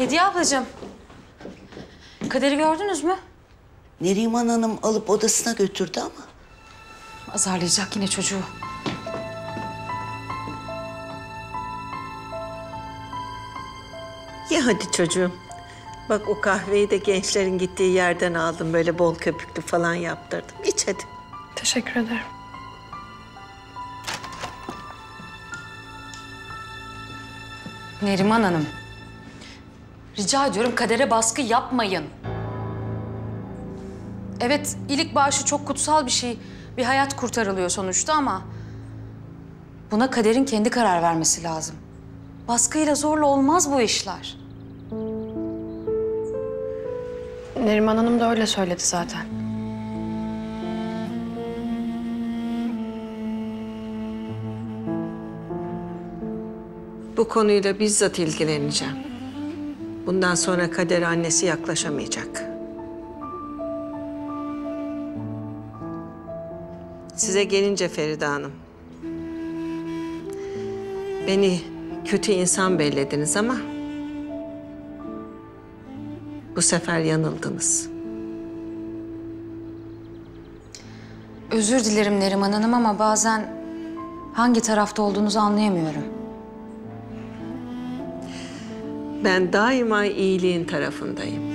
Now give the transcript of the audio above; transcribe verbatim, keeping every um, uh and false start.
Hediye ablacığım. Kader'i gördünüz mü? Neriman Hanım alıp odasına götürdü ama. Azarlayacak yine çocuğu. Ye hadi çocuğum. Bak o kahveyi de gençlerin gittiği yerden aldım. Böyle bol köpüklü falan yaptırdım. İç hadi. Teşekkür ederim. Neriman Hanım. Rica ediyorum Kader'e baskı yapmayın. Evet, iyilik bağışı çok kutsal bir şey. Bir hayat kurtarılıyor sonuçta ama... buna Kader'in kendi karar vermesi lazım. Baskıyla zorla olmaz bu işler. Neriman Hanım da öyle söyledi zaten. Bu konuyla bizzat ilgileneceğim. Bundan sonra Kader'e annesi yaklaşamayacak. Size gelince Feride Hanım. Beni kötü insan bellediniz ama... bu sefer yanıldınız. Özür dilerim Neriman Hanım ama bazen hangi tarafta olduğunuzu anlayamıyorum. Ben daima iyiliğin tarafındayım.